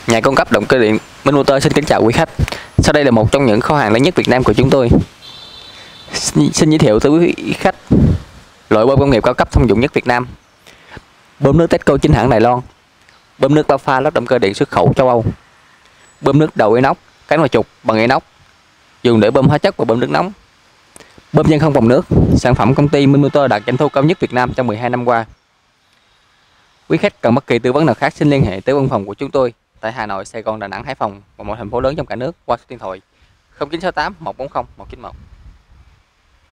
Nhà cung cấp động cơ điện Minh Motor xin kính chào quý khách. Sau đây là một trong những kho hàng lớn nhất Việt Nam của chúng tôi. Xin giới thiệu tới quý khách loại bơm công nghiệp cao cấp thông dụng nhất Việt Nam. Bơm nước Techco chính hãng Đài Loan. Bơm nước bao pha lắp động cơ điện xuất khẩu châu Âu. Bơm nước đầu inox, cánh và trục bằng inox, dùng để bơm hóa chất và bơm nước nóng. Bơm chân không vòng nước, sản phẩm công ty Minh Motor đạt doanh thu cao nhất Việt Nam trong 12 năm qua. Quý khách cần bất kỳ tư vấn nào khác xin liên hệ tới văn phòng của chúng tôi tại Hà Nội, Sài Gòn, Đà Nẵng, Hải Phòng và mọi thành phố lớn trong cả nước qua số điện thoại 0968 140 191.